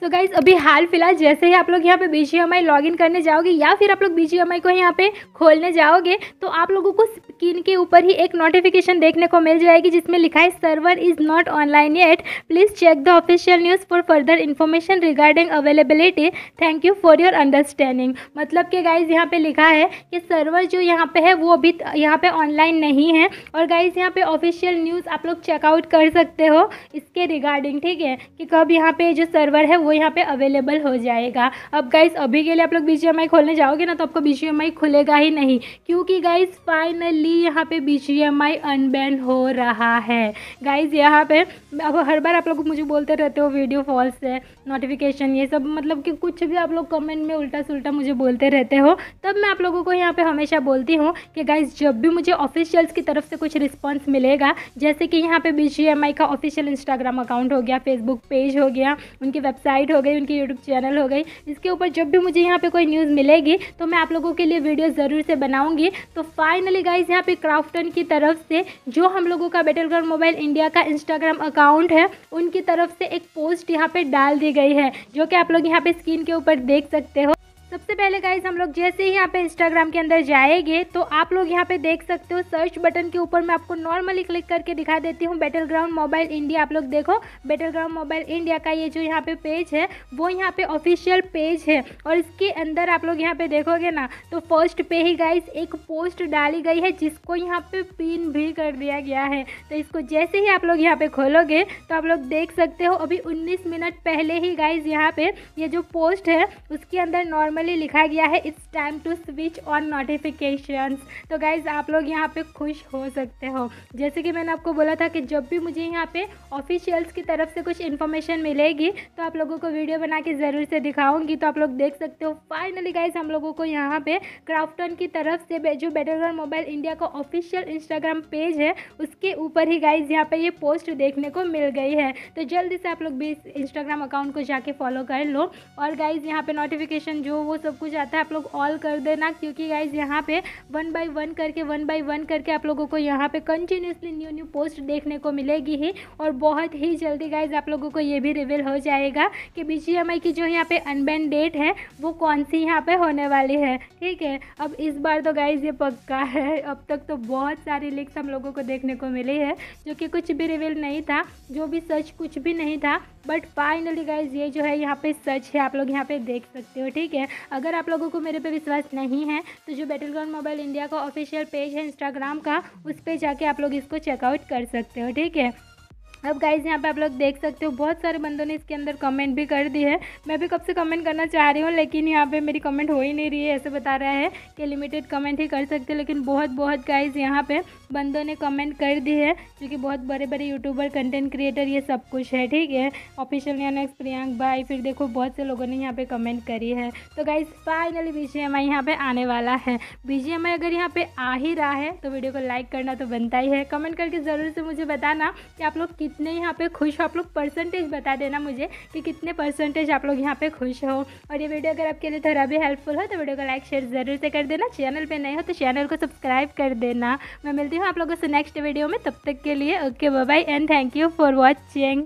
तो गाइज़ अभी हाल फिलहाल जैसे ही आप लोग यहाँ पे BGMI लॉगिन करने जाओगे या फिर आप लोग BGMI को यहाँ पे खोलने जाओगे तो आप लोगों को स्क्रीन के ऊपर ही एक नोटिफिकेशन देखने को मिल जाएगी जिसमें लिखा है server is not online yet, please check the official news for further information regarding availability, thank you for your understanding. मतलब कि गाइज़ यहाँ पे लिखा है कि सर्वर जो यहाँ पे है वो अभी यहाँ पे ऑनलाइन नहीं है और गाइज़ यहाँ पे ऑफिशियल न्यूज़ आप लोग चेकआउट कर सकते हो इसके रिगार्डिंग, ठीक है, कि कब यहाँ पे जो सर्वर है वो यहाँ पे अवेलेबल हो जाएगा। अब गाइज़ अभी के लिए आप लोग BGMI खोलने जाओगे ना तो आपको BGMI खुलेगा ही नहीं, क्योंकि गाइज़ फाइनली यहाँ पे BGMI अनबैन हो रहा है। गाइज़ यहाँ पे अब हर बार आप लोग मुझे बोलते रहते हो वीडियो फॉल्स है, नोटिफिकेशन ये सब, मतलब कि कुछ भी आप लोग कमेंट में उल्टा सुल्टा मुझे बोलते रहते हो, तब मैं आप लोगों को यहाँ पे हमेशा बोलती हूँ कि गाइज़ जब भी मुझे ऑफिशियल्स की तरफ से कुछ रिस्पॉन्स मिलेगा, जैसे कि यहाँ पे BGMI का ऑफिशियल इंस्टाग्राम अकाउंट हो गया, फेसबुक पेज हो गया, उनकी वेबसाइट हो गई, उनकी यूट्यूब चैनल हो गई, इसके ऊपर जब भी मुझे यहाँ पे कोई न्यूज़ मिलेगी तो मैं आप लोगों के लिए वीडियो ज़रूर से बनाऊंगी। तो फाइनली गाइज़ यहाँ पे क्राफ्टन की तरफ से जो हम लोगों का बैटलग्राउंड मोबाइल इंडिया का इंस्टाग्राम अकाउंट है उनकी तरफ से एक पोस्ट यहाँ पे डाल दी गई है, जो कि आप लोग यहाँ पे स्क्रीन के ऊपर देख सकते हो। सबसे पहले गाइज हम लोग जैसे ही यहाँ पे इंस्टाग्राम के अंदर जाएंगे तो आप लोग यहाँ पे देख सकते हो सर्च बटन के ऊपर मैं आपको नॉर्मली क्लिक करके दिखा देती हूँ बैटलग्राउंड मोबाइल इंडिया। आप लोग देखो बैटलग्राउंड मोबाइल इंडिया का ये जो यहाँ पे पेज है वो यहाँ पे ऑफिशियल पेज है और इसके अंदर आप लोग यहाँ पे देखोगे ना तो फर्स्ट पे ही गाइज एक पोस्ट डाली गई है जिसको यहाँ पे पिन भी कर दिया गया है। तो इसको जैसे ही आप लोग यहाँ पे खोलोगे तो आप लोग देख सकते हो अभी 19 मिनट पहले ही गाइज यहाँ पे ये जो पोस्ट है उसके अंदर नॉर्मली लिखा गया है it's time to switch on notifications. तो गाइज आप लोग यहाँ पे खुश हो सकते हो, जैसे कि मैंने आपको बोला था कि जब भी मुझे यहाँ पे ऑफिशियल्स की तरफ से कुछ इन्फॉर्मेशन मिलेगी तो आप लोगों को वीडियो बना के ज़रूर से दिखाऊंगी। तो आप लोग देख सकते हो फाइनली गाइज हम लोगों को यहाँ पे क्राफ्टन की तरफ से जो बैटलग्राउंड मोबाइल इंडिया का ऑफिशियल इंस्टाग्राम पेज है उसके ऊपर ही गाइज यहाँ पे ये पोस्ट देखने को मिल गई है। तो जल्दी से आप लोग भी इस इंस्टाग्राम अकाउंट को जाके फॉलो कर लो और गाइज यहाँ पे नोटिफिकेशन जो वो सब कुछ आता है आप लोग ऑल कर देना, क्योंकि गाइज यहाँ पे वन बाय वन करके आप लोगों को यहाँ पे कंटिन्यूसली न्यू पोस्ट देखने को मिलेगी ही। और बहुत ही जल्दी गाइज आप लोगों को ये भी रिवील हो जाएगा कि BGMI की जो यहाँ पे अनबैन डेट है वो कौन सी यहाँ पे होने वाली है, ठीक है। अब इस बार तो गाइज ये पक्का है, अब तक तो बहुत सारी लीक्स हम लोगों को देखने को मिली है जो कि कुछ भी रिवील नहीं था, जो भी सच कुछ भी नहीं था, बट फाइनली गाइज ये जो है यहाँ पे सच है, आप लोग यहाँ पे देख सकते हो, ठीक है। अगर आप लोगों को मेरे पे विश्वास नहीं है तो जो बैटलग्राउंड मोबाइल इंडिया का ऑफिशियल पेज है इंस्टाग्राम का उस पे जाके आप लोग इसको चेकआउट कर सकते हो, ठीक है। अब गाइज़ यहाँ पे आप लोग देख सकते हो बहुत सारे बंदों ने इसके अंदर कमेंट भी कर दी है। मैं भी कब से कमेंट करना चाह रही हूँ लेकिन यहाँ पे मेरी कमेंट हो ही नहीं रही है, ऐसे बता रहा है कि लिमिटेड कमेंट ही कर सकते हो, लेकिन बहुत गाइज़ यहाँ पे बंदों ने कमेंट कर दी है जो कि बहुत बड़े बड़े यूट्यूबर, कंटेंट क्रिएटर, ये सब कुछ है, ठीक है। ऑफिशियल नेक्स्ट प्रियांक भाई, फिर देखो बहुत से लोगों ने यहाँ पे कमेंट करी है। तो गाइज़ फाइनली BGMI यहाँ पे आने वाला है। BGMI अगर यहाँ पे आ ही रहा है तो वीडियो को लाइक करना तो बनता ही है। कमेंट करके ज़रूर से मुझे बताना कि आप लोग कितने यहाँ पे खुश हो, आप लोग परसेंटेज बता देना मुझे कि कितने परसेंटेज आप लोग यहाँ पे खुश हो। और ये वीडियो अगर आपके लिए थोड़ा भी हेल्पफुल हो तो वीडियो को लाइक शेयर ज़रूर से कर देना। चैनल पे नए हो तो चैनल को सब्सक्राइब कर देना। मैं मिलती हूँ आप लोगों से नेक्स्ट वीडियो में, तब तक के लिए okay bye bye and thank you for watching.